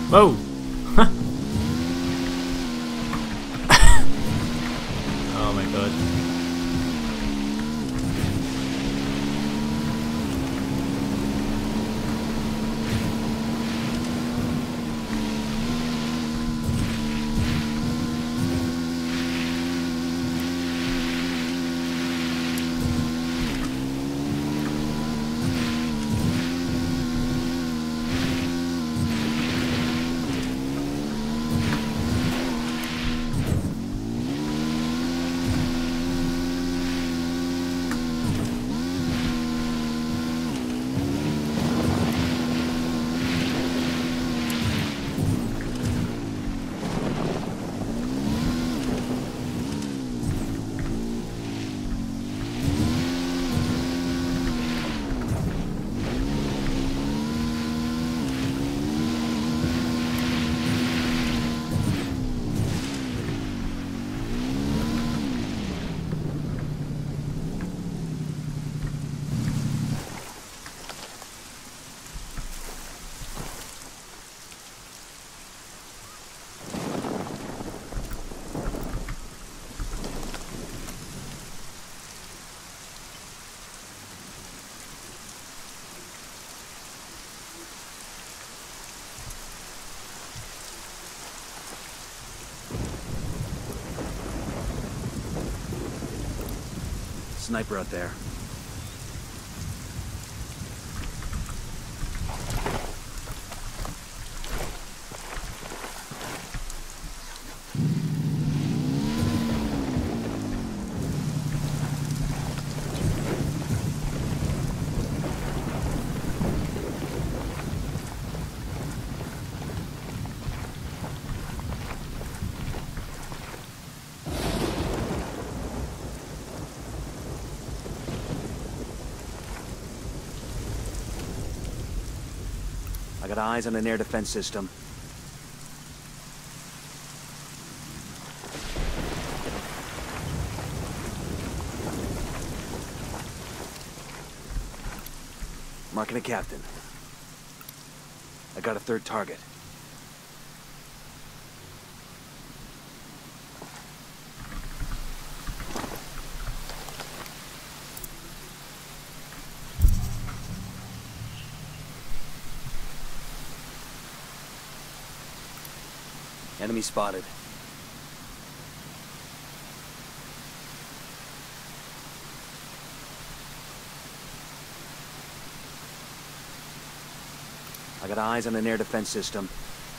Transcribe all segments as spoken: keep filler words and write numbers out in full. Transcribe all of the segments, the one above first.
Whoa! Oh my god. Sniper out there. I got eyes on an air defense system. Marking a captain. I got a third target. Enemy spotted. I got eyes on an air defense system.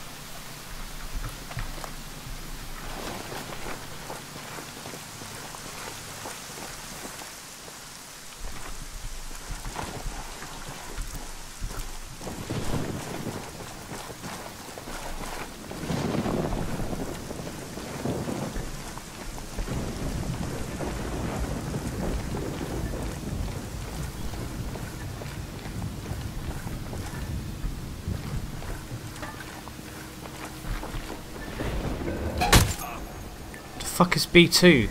Fuck is B two?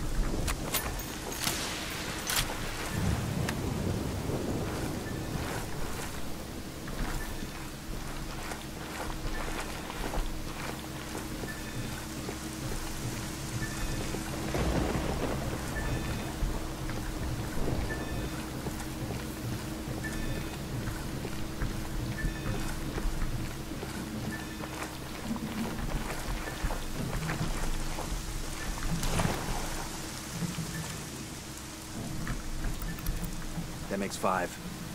That makes five.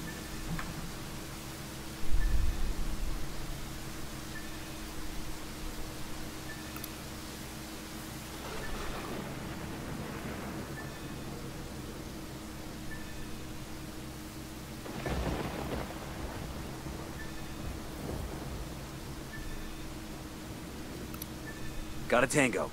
Got a tango.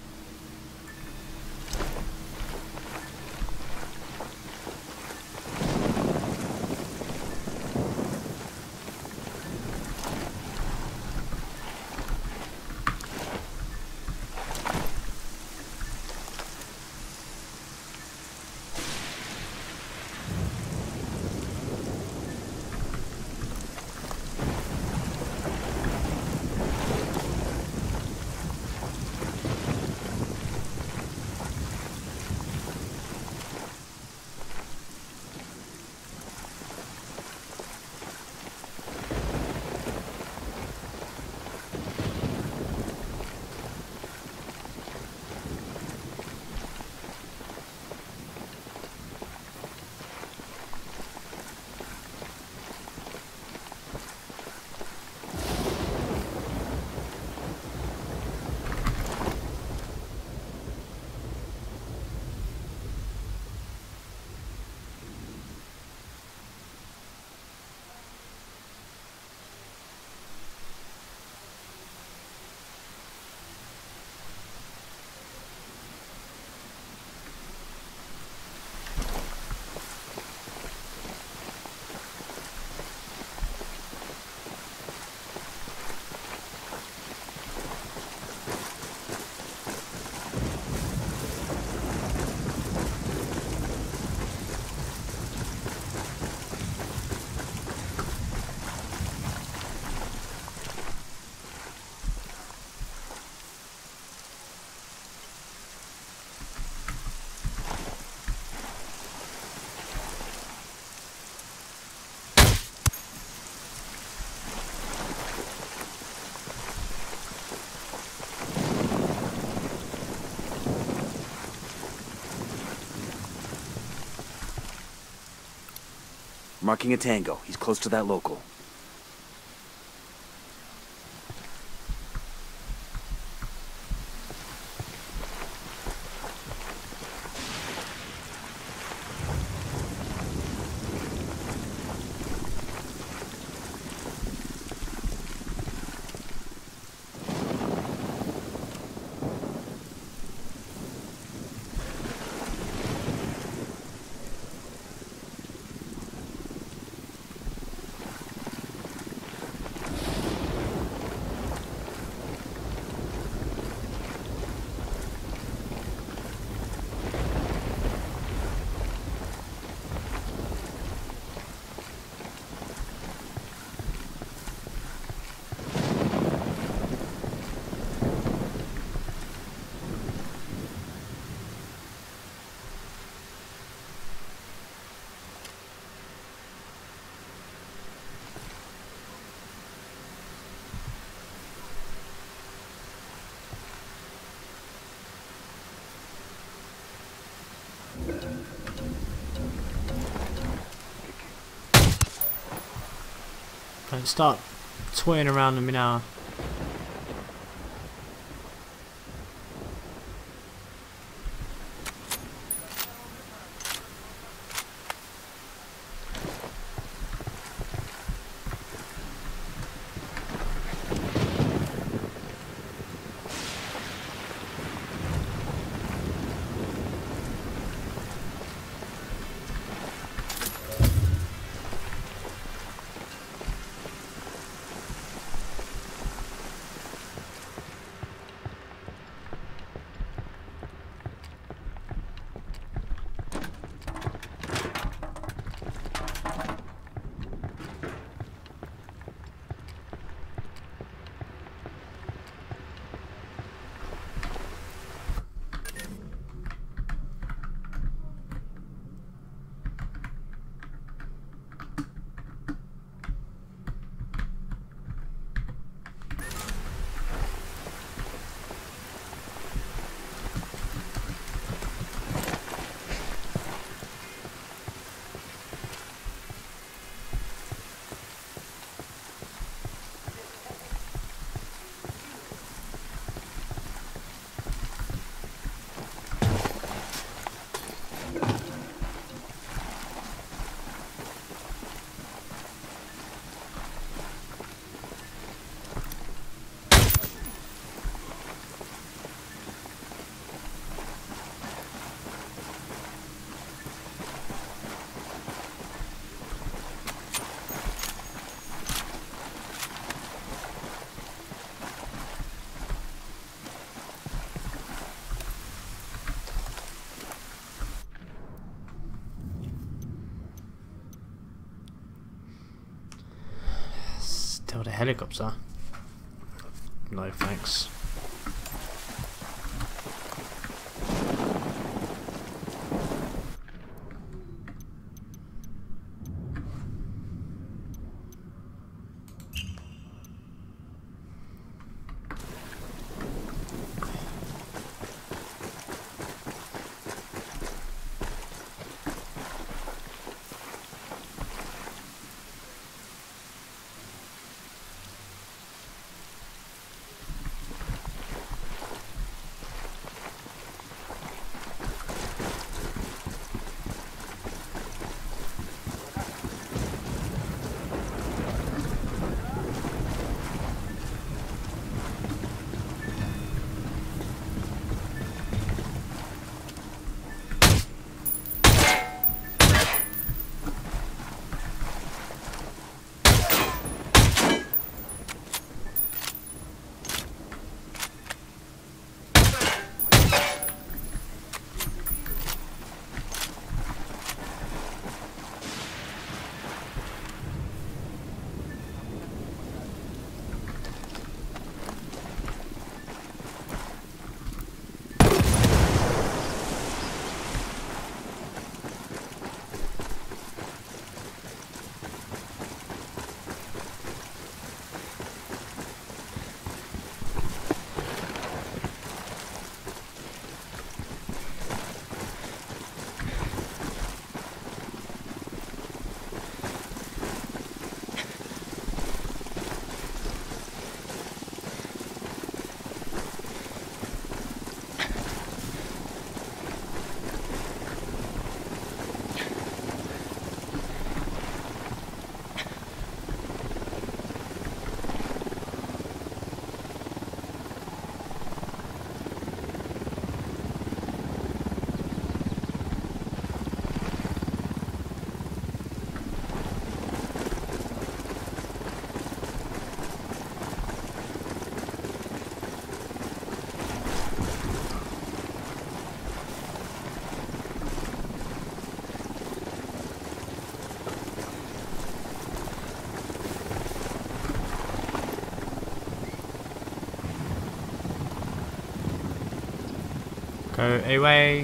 Marking a Tango. He's close to that local. Don't start toying around with me now. Tell the helicopter. No thanks. Go away.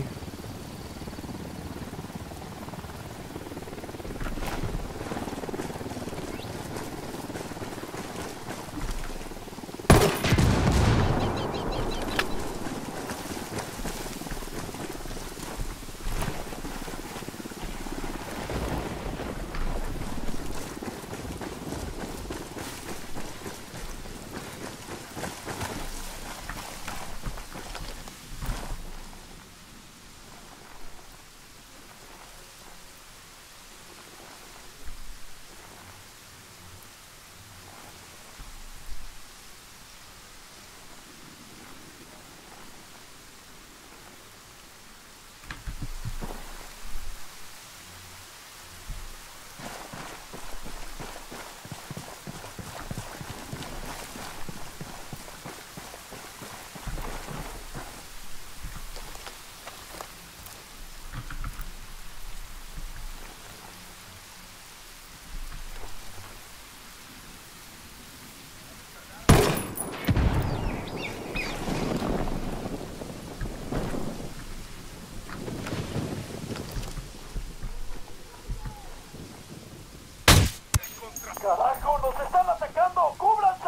¡Carajo! ¡Nos están atacando! ¡Cúbranse!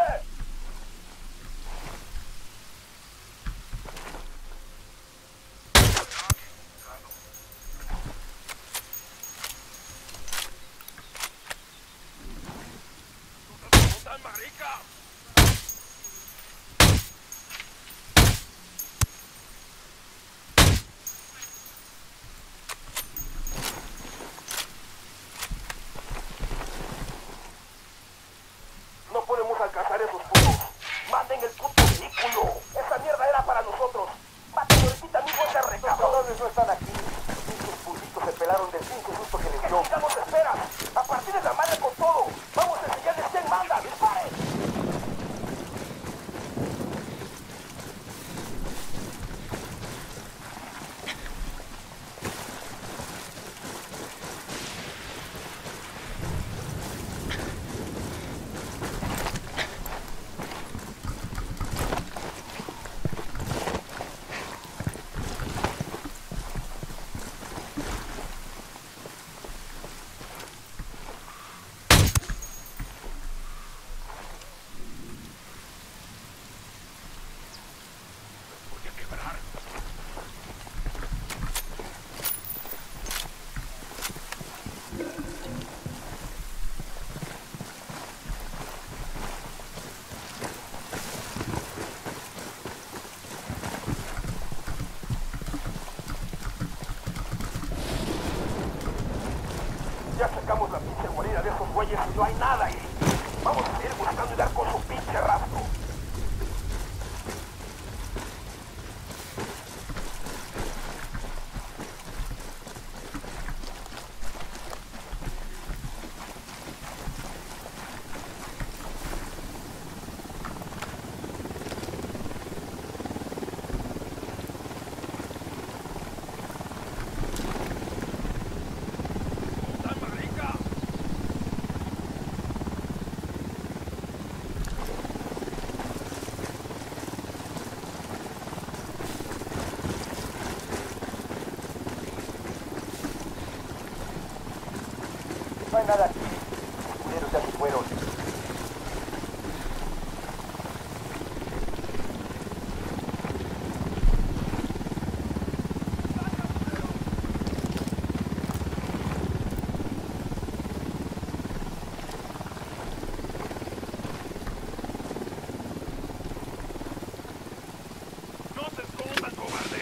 ¡Puta marica! No podemos alcanzar esos puntos. ¡Manden el puto vehículo! ¡Esa mierda era para nosotros! ¡Maten ahorita mismo ese recado! Los cabrones no están aquí. Esos pullitos se pelaron del pinche susto que les dio. ¿Qué nos esperan? ¡A partir de la madre con todo! ¡Vamos a enseñarles quién manda! ¡Disparen! Ya sacamos la pinche guarida de esos güeyes y no hay nada ahí. Vamos a seguir buscando y dar con su pinche rastro. No hay nada aquí. Los culeros ya se fueron. ¡No se escondan, cobarde!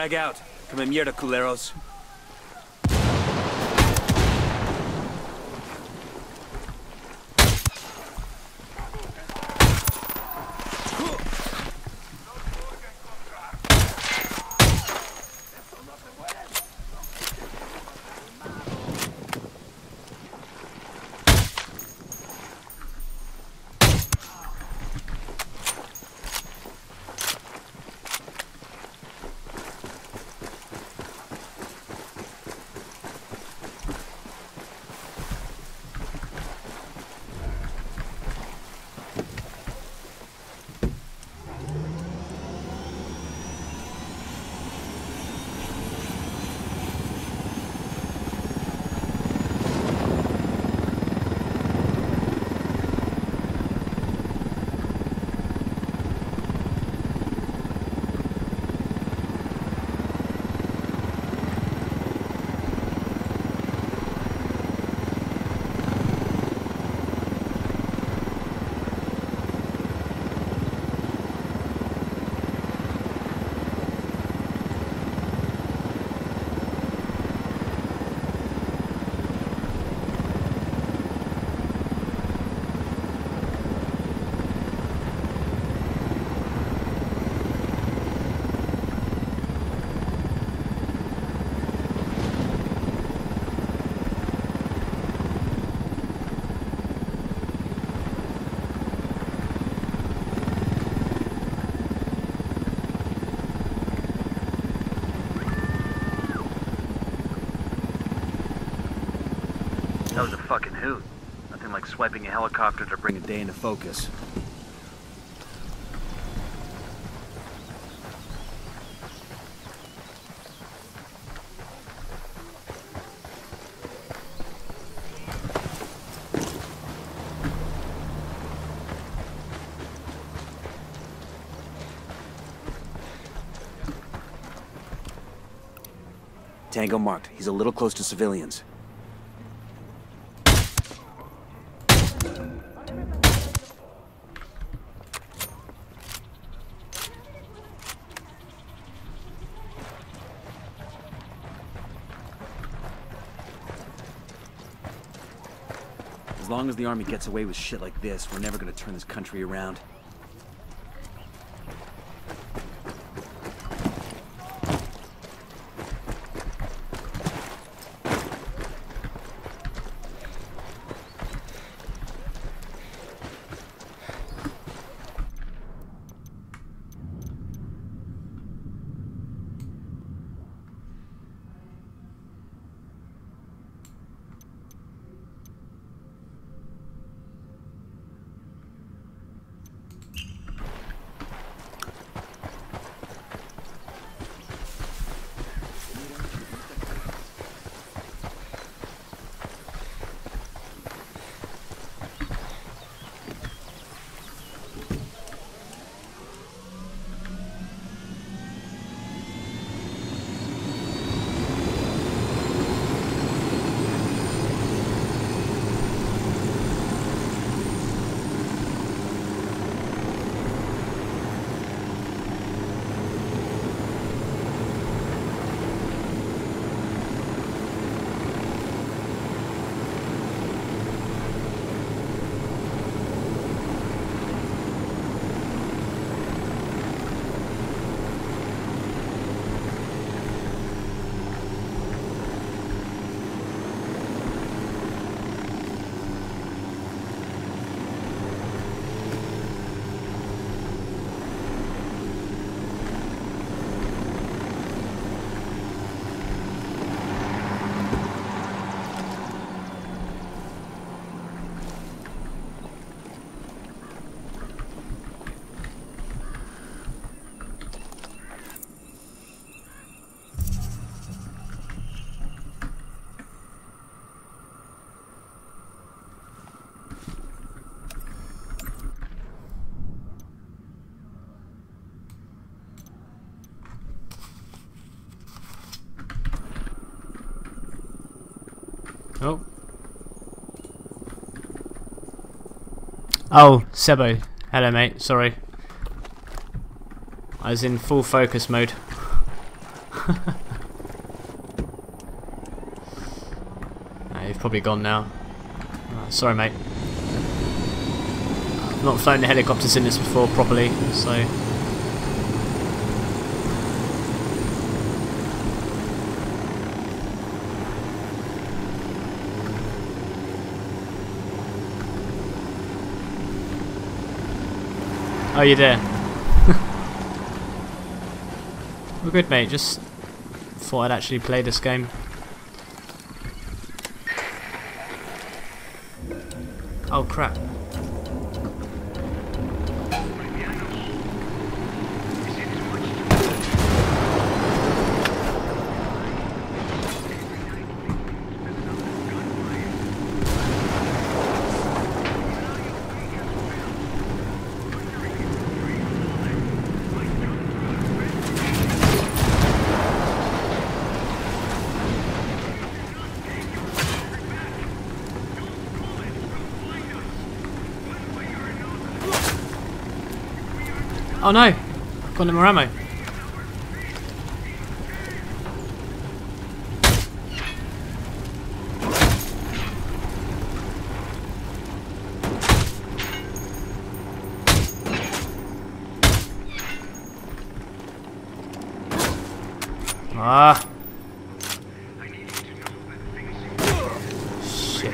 Frag out. Come mierda, culeros. That was a fucking hoot. Nothing like swiping a helicopter to bring a day into focus. Tango marked. He's a little close to civilians. As long as the army gets away with shit like this, we're never gonna turn this country around. Oh. Oh, Sebo. Hello, mate. Sorry. I was in full focus mode. Nah, you've probably gone now. Oh, sorry, mate. I've not flown the helicopters in this before properly, so. Oh, you're there. We're good, mate. Just thought I'd actually play this game. Oh, crap. Oh no! I've got no more ammo. Ah! Shit.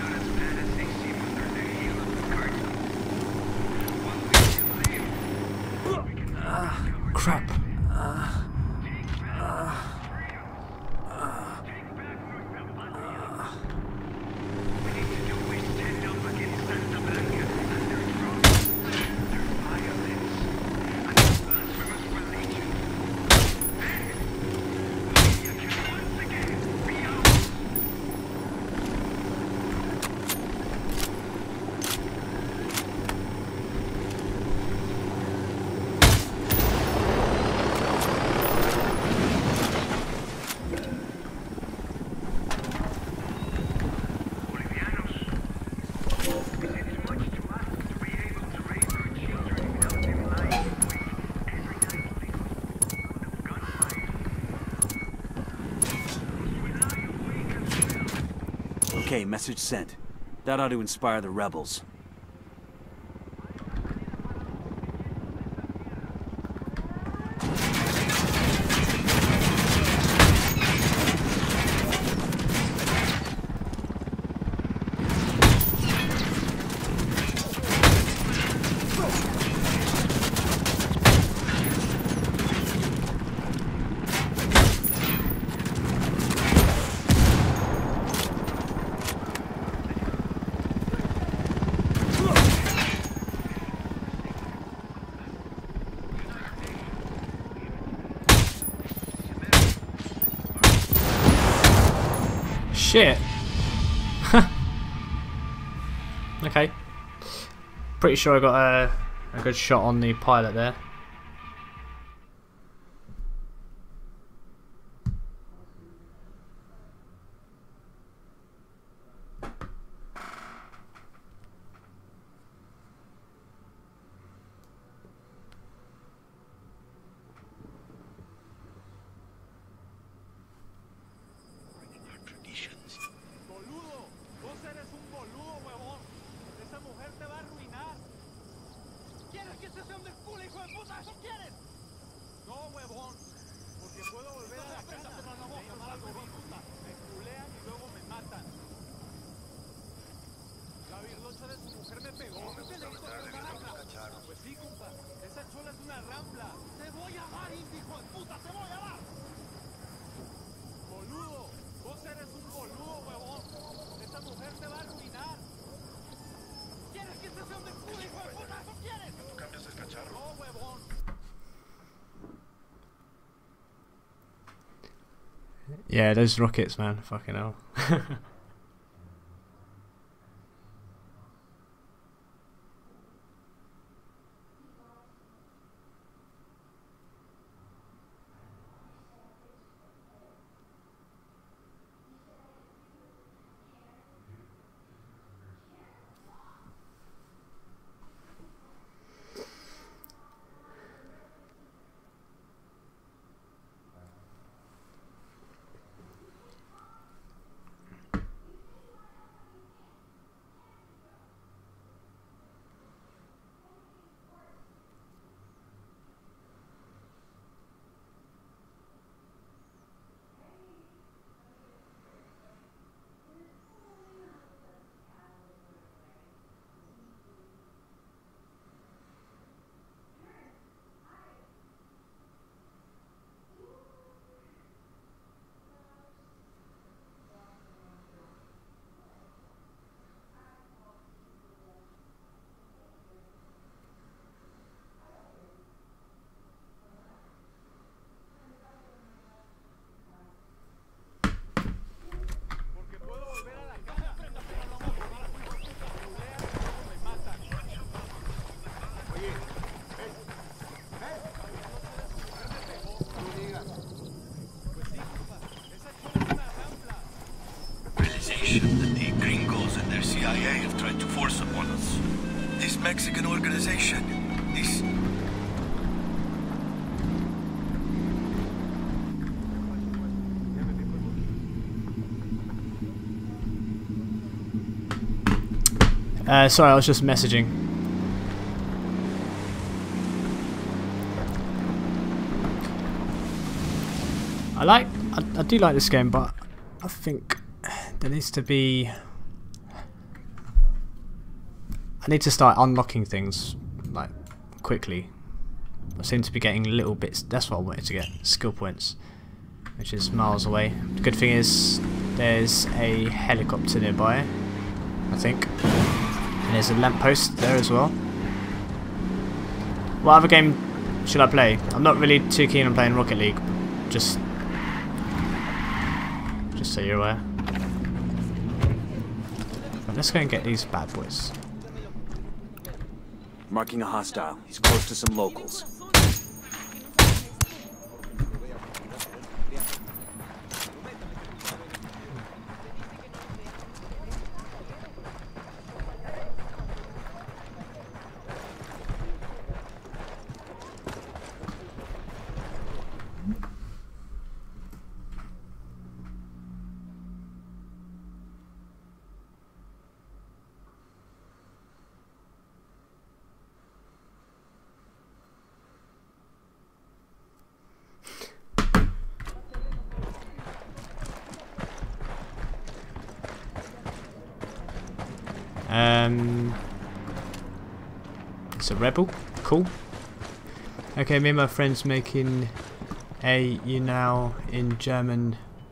Crap. Okay, message sent. That ought to inspire the rebels. Shit. Okay. Pretty sure I got a, a good shot on the pilot there. Yeah, those rockets, man. Fucking hell. I A have tried to force upon us. This Mexican organization, this... Uh, sorry, I was just messaging. I like, I, I do like this game, but I think there needs to be... I need to start unlocking things, like, quickly. I seem to be getting little bits, that's what I wanted to get, skill points, which is miles away. The good thing is, there's a helicopter nearby, I think. And there's a lamppost there as well. What other game should I play? I'm not really too keen on playing Rocket League. Just, just so you're aware. Let's go and get these bad boys. Marking a hostile. He's close to some locals. Um, it's a rebel. Cool. Okay, me and my friends making a you now in German.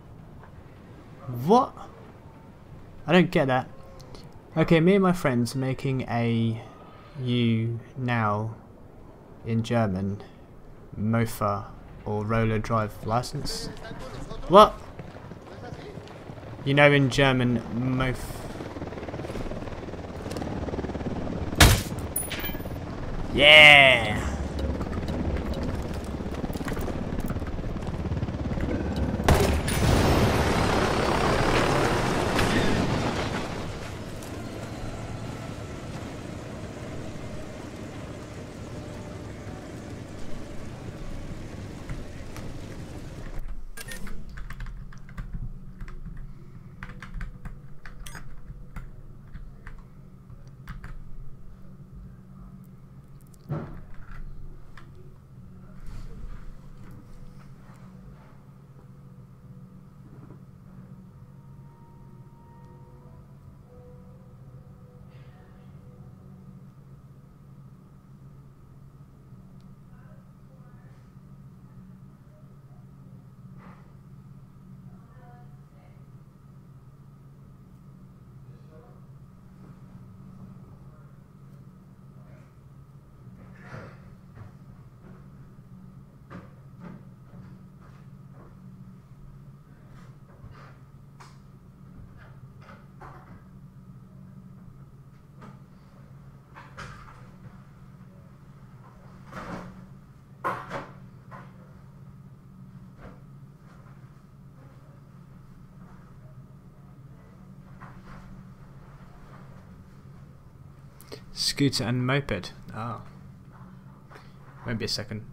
What? I don't get that. Okay, me and my friends making a you now in German Mofa or roller drive license. What? You know in German Mof. Yeah! Scooter and moped. Ah. Won't be a second.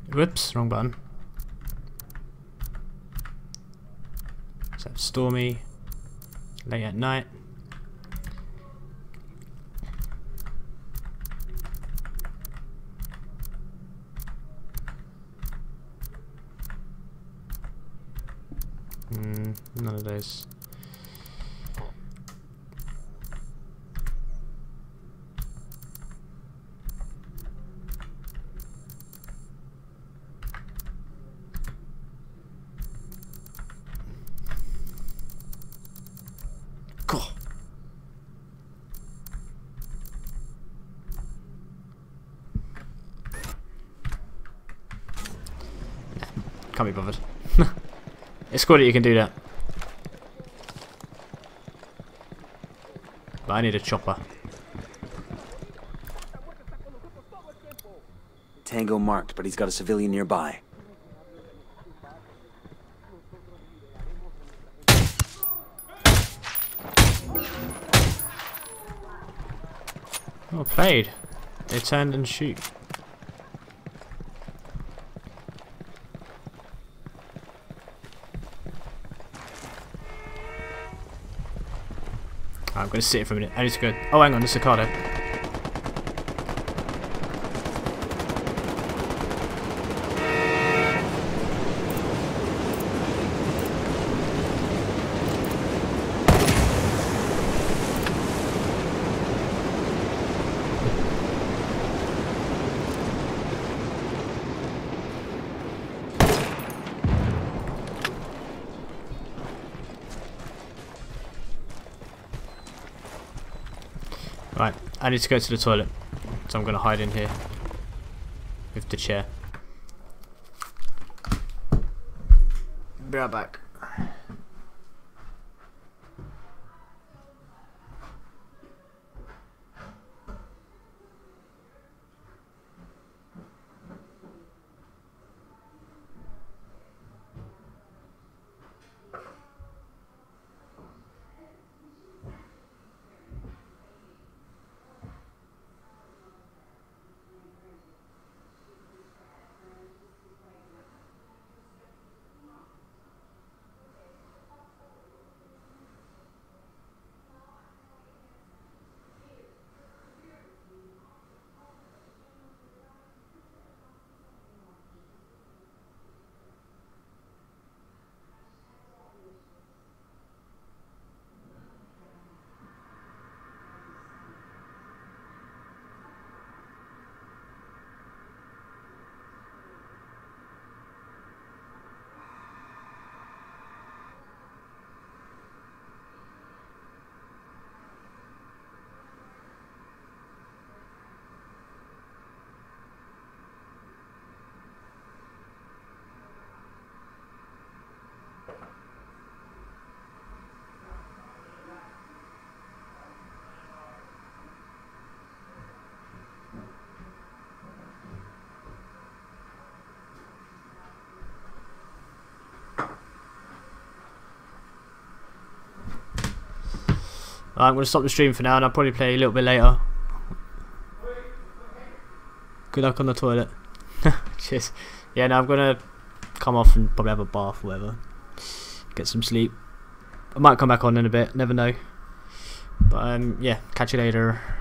Whoops, wrong button. So stormy, late at night. Mm, none of those. Cool. Nah, can't be bothered. It's good that you can do that. But I need a chopper. Tango marked, but he's got a civilian nearby. Well played. They turned and shoot. I'm going to sit here for a minute. I need to go. Oh, hang on, there's a car there. Right, I need to go to the toilet, so I'm going to hide in here with the chair. Be right back. Right, I'm going to stop the stream for now and I'll probably play a little bit later. Good luck on the toilet. Cheers. Yeah, now I'm going to come off and probably have a bath or whatever. Get some sleep. I might come back on in a bit, never know. But um, yeah, catch you later.